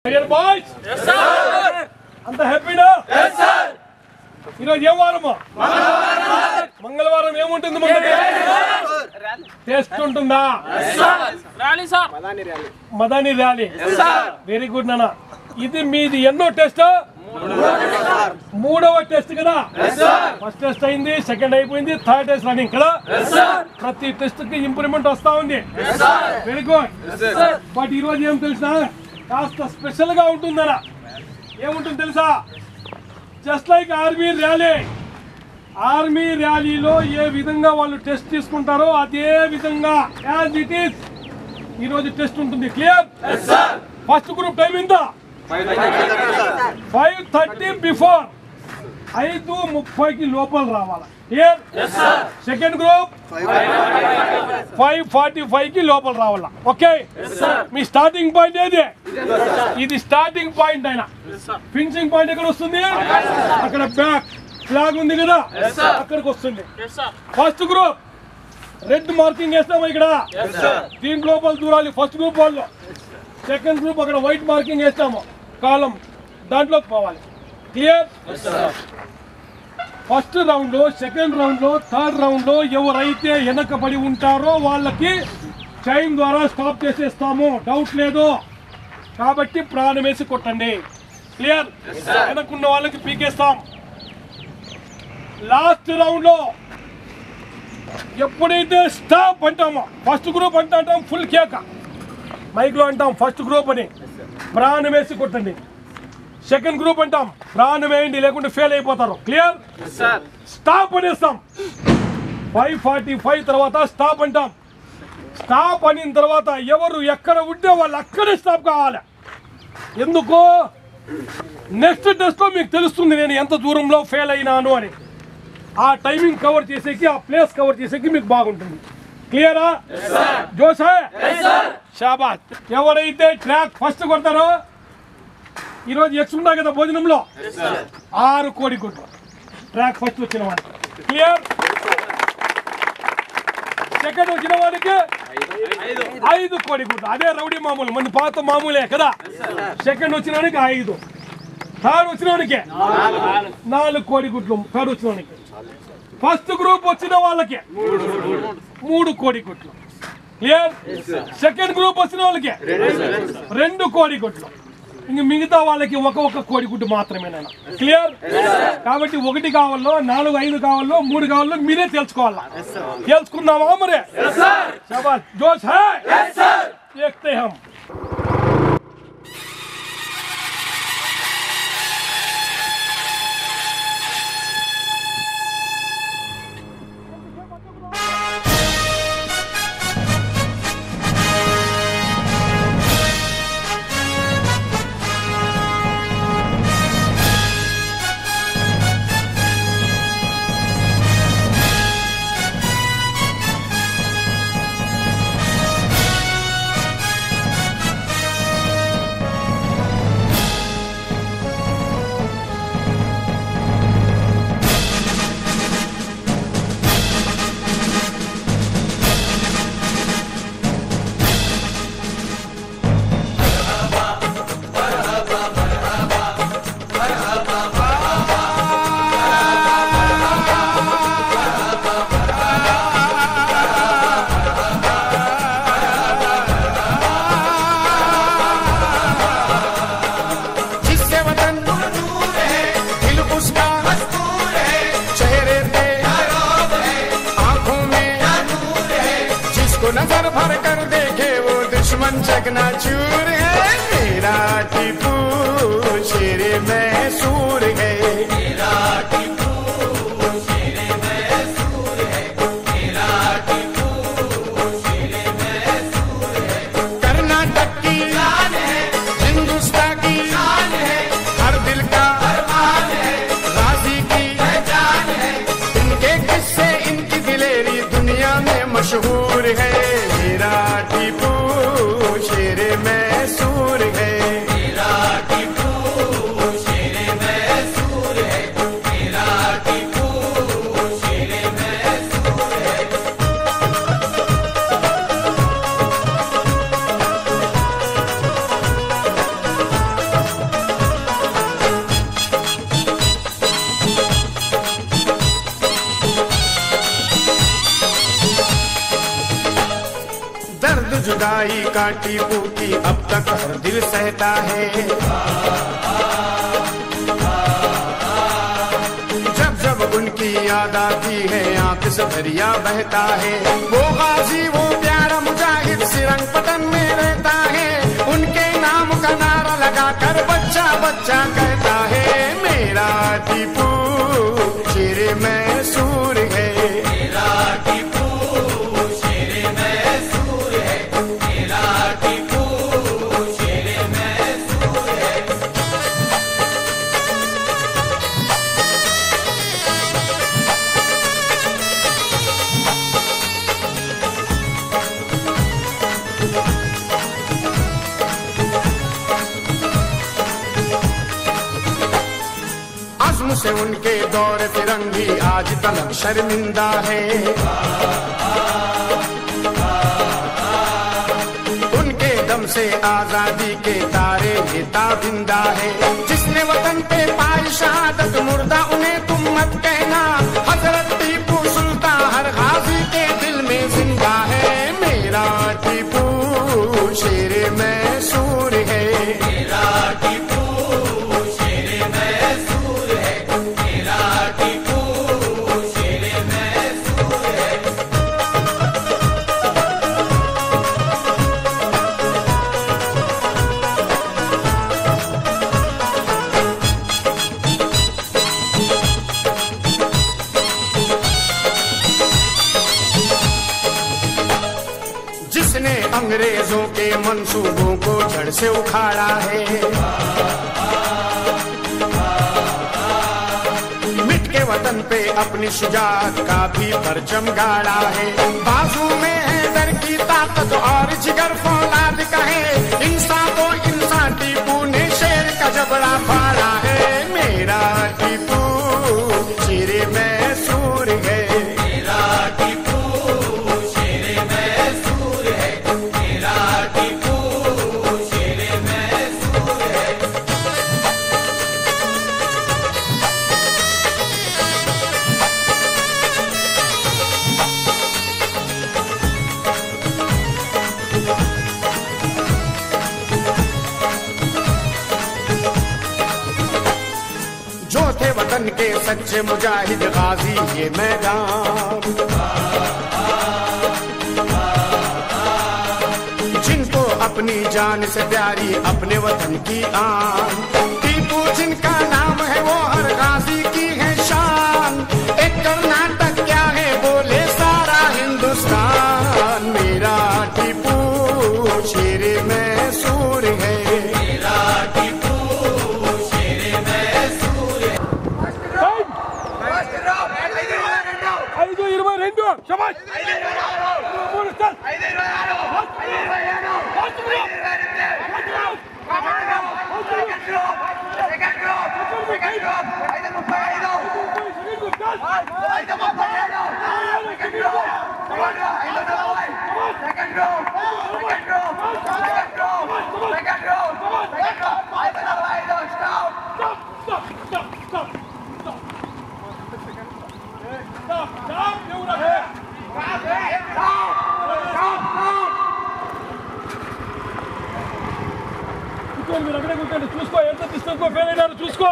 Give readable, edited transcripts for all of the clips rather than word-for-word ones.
అంత హ్యాపీనా? ఈరోజు ఏం వారము? మంగళవారం ఏముంటుంది? టెస్ట్ ఉంటుందా? మదాని ర్యాలీ. వెరీ గుడ్ నాన్న. ఇది మీది ఎన్నో టెస్ట్? మూడవ టెస్ట్ కదా. ఫస్ట్ టెస్ట్ అయింది, సెకండ్ అయిపోయింది, థర్డ్ టెస్ట్ రన్నింగ్ కదా. ప్రతి టెస్ట్ కి ఇంప్రూవ్మెంట్ వస్తా ఉంది. Very good. బట్ ఈ రోజు ఏం తెలుసా, కాస్త స్పెషల్ గా ఉంటుందనా. ఏముంటుంది తెలుసా? Just like army rally. Army ర్యాలీలో ఏ విధంగా వాళ్ళు టెస్ట్ తీసుకుంటారో అదే విధంగా యాజ్ ఇట్ ఈస్ ఈరోజు టెస్ట్ ఉంటుంది. క్లియర్? ఫస్ట్ గ్రూప్ టైం ఎంత? 5:30 బిఫోర్. 5:30కి లోపల రావాలి. క్లియర్? సెకండ్ గ్రూప్ 5:45కి లోపల రావాలా. ఓకే? మీ స్టార్టింగ్ పాయింట్ ఏది? ఇది స్టార్టింగ్ పాయింట్ అయినా ఫినిషింగ్ పాయింట్ ఎక్కడ వస్తుంది? అక్కడ బ్యాక్ ఫ్లాగ్ ఉంది కదా, అక్కడికి వస్తుంది. ఫస్ట్ గ్రూప్ రెడ్ మార్కింగ్ వేస్తాము ఇక్కడ. దీని లోపల దూరాలి ఫస్ట్ గ్రూప్ వాళ్ళు. సెకండ్ గ్రూప్ అక్కడ వైట్ మార్కింగ్ వేస్తాము, కాలం దాంట్లోకి పోవాలి. క్లియర్? ఫస్ట్ రౌండ్ లో, సెకండ్ రౌండ్ లో, థర్డ్ రౌండ్ లో ఎవరైతే వెనకబడి ఉంటారో వాళ్ళకి చైన్ ద్వారా స్టాప్ చేసేస్తాము. డౌట్ లేదు. కాబట్టి ప్రాణం వేసి కొట్టండి. క్లియర్? వెనకున్న వాళ్ళకి పీకేస్తాం. లాస్ట్ రౌండ్ లో ఎప్పుడైతే స్టాప్ అంటామో, ఫస్ట్ గ్రూప్ అంటాం ఫుల్ కేక, మైక్ లో అంటాం ఫస్ట్ గ్రూప్ అని, ప్రాణం వేసి కొట్టండి. సెకండ్ గ్రూప్ అంటాం ప్రాణం వేయండి లేకుంటే ఫెయిల్ అయిపోతారు. క్లియర్? స్టాప్ అనేస్తాం. 5:45 తర్వాత స్టాప్ అంటాం. స్టాప్ అయిన తర్వాత ఎవరు ఎక్కడ ఉంటే వాళ్ళు అక్కడే స్టాప్ కావాలి. ఎందుకు? నెక్స్ట్ టెస్ట్ లో మీకు తెలుస్తుంది నేను ఎంత దూరంలో ఫెయిల్ అయినాను అని. ఆ టైమింగ్ కవర్ చేసేకి, ఆ ప్లేస్ కవర్ చేసేకి మీకు బాగుంటుంది. క్లియరా? జోష్ హై? షాబాష్. ఎవరైతే ట్రాక్ ఫస్ట్ కొడతారో, ఈరోజు ఎక్స్ ఉన్నాయి కదా భోజనంలో, 6 కోడిగుడ్లు ట్రాక్ ఫస్ట్ వచ్చిన వాళ్ళకి. క్లియర్? సెకండ్ వచ్చిన వాళ్ళకి 5 కోడిగుడ్లు. అదే రౌడీ మామూలు, మన పాత మామూలే కదా. సెకండ్ వచ్చిన వాడికి 5, థర్డ్ వచ్చిన వాడికి 4 కోడిగుడ్లు. థర్డ్ వచ్చిన వాడికి. ఫస్ట్ గ్రూప్ వచ్చిన వాళ్ళకి 3 కోడిగుడ్లు. క్లియర్? సెకండ్ గ్రూప్ వచ్చిన వాళ్ళకి 2 కోడిగుడ్లు. ఇంక మిగతా వాళ్ళకి ఒక కోడిగుడ్డు మాత్రమేనా. క్లియర్? కాబట్టి 1 కావాలో, 4, 5 కావాలో, 3 కావాలో మీరే తెలుసుకోవాలా. తెలుసుకున్నావా మరి? జోష్ హై? देखते हम. नजर भर कर देखे वो दुश्मन चकनाचूर है। मेरा टीपू शेर मैसूर है, मेरा टीपू शेर मैसूर है, मेरा टीपू शेर मैसूर है। कर्नाटक की शान है, हिंदुस्तान की शान है, हर दिल का अरमान है, गाजी की पहचान है। इनके किस्से इनकी दिलेरी दुनिया में मशहूर है। मेरा टीपू शेर मैसूर है, मेरा टीपू शेर मैसूर है, मेरा टीपू शेर मैसूर है। जुदाई का टीपू की अब तक हर दिल सहता है। जब जब उनकी याद आती है आंख से दरिया बहता है। वो गाजी वो प्यारा मुजाहिद सिरंगपटन में रहता है। उनके नाम का नारा लगाकर बच्चा बच्चा कहता है, मेरा टीपू शेरे मैसूर है। मेरा टीपू शेरे मैसूर है। मेरा टीपू शेरे मैसूर है। अज़्म से उनके दौर फिरंगी आज तलक शर्मिंदा है। उनके दम से आजादी के तारे ये ताबिंदा है। जिसने वतन पे पाई शहादत मुर्दा उन्हें तुम मत कहना। हजरत टीपू सुल्तान हर गाजी के दिल में जिंदा है। मेरा टीपू शेरे मैसूर है। मेरा टीपू शेरे मैसूर है। मेरा टीपू शेरे मैसूर है। जिसने अंग्रेजों के मंसूबों को जड़ से उखाड़ा है। मिट के वतन पे अपनी शुजाअत का भी परचम गाड़ा है। बाजू में है दर की ताकत और जिगर फौलाद का है। इंसान तो इंसान टीपू ने शेर का जबड़ा फाड़ा है। मेरा टीपू शेरे मैसूर है। मेरा टीपू शेरे मैसूर है। मेरा टीपू शेरे मैसूर है। जो थे वतन के सच्चे मुजाहिद गाजी ये मैदान। जिनको अपनी जान से प्यारी अपने वतन की आन। टीपू जिनका नाम है वो हर गाजी की है शान। एक कर्नाटक क्या है बोले सारा हिंदुस्तान। मेरा टीपू शेरे मैसूर है। मेरा टीपू शेरे मैसूर है। 5:22 ಶಬಾಷ್. 3 ಸ್ಟಾರ್. మీరు అక్కడే కూర్చోండి. చూసుకో ఎంత డిస్టెన్స్ ఫెయిల్ అయినారు చూసుకో.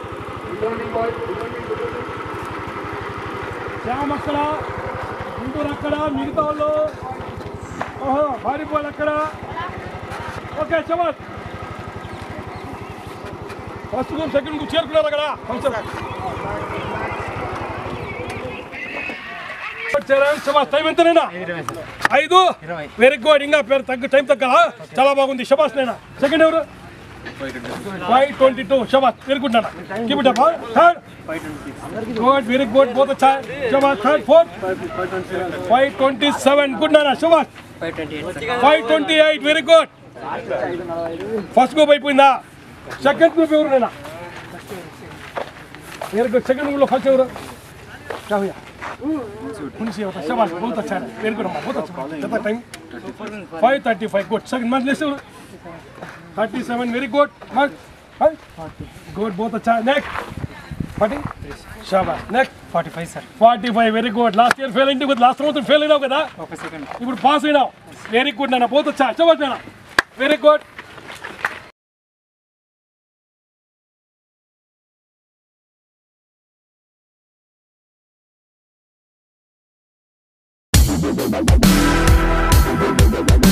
శ్యామ్ అక్కడ, గుంటూరు అక్కడ, మిగతా వాళ్ళు భారీ అక్కడ. ఓకే శబాష్. ఫస్ట్ గ్రూప్ సెకండ్ గ్రూప్ చేరుకున్నారు అక్కడ. శబాష్. టైం ఎంతనైనా 5 వెరీ గుడ్. ఇంకా పేరు టైం తగ్గలా చాలా బాగుంది. శబాష్ నైనా. సెకండ్ ఎవరు 5:22 शबाश. वेरी गुड नाना. Keep it up. Third good. Very good. बहुत अच्छा है. शबाश. थर्ड. फोर्थ 5:27. गुड नाना. शबाश. 5:28. Very good. ఫస్ట్ గ్రూప్ అయిపోయిందా? సెకండ్ గ్రూప్ ఎవరు నానా? Very good. Second group first ఎవరు? क्या भैया मुंशी होता. शबाश. बहुत अच्छा है. Very good. बहुत अच्छा. कितना टाइम? 5:35. गुड. सेकंड मंथ लेसे 37. Very good. गुड. बहुत अच्छा. नेक्स्ट 40 शाबाश next 45 sir 45 very good last year fail అయింది లాస్ట్ సంవత్సరం ఫెయిల్ అయినావు కదా ఒక సెకండ్ ఇప్పుడు పాస్ అయినావు వెరీ గుడ్ నాన్న పోతే చవట్ నాన్న వెరీ గుడ్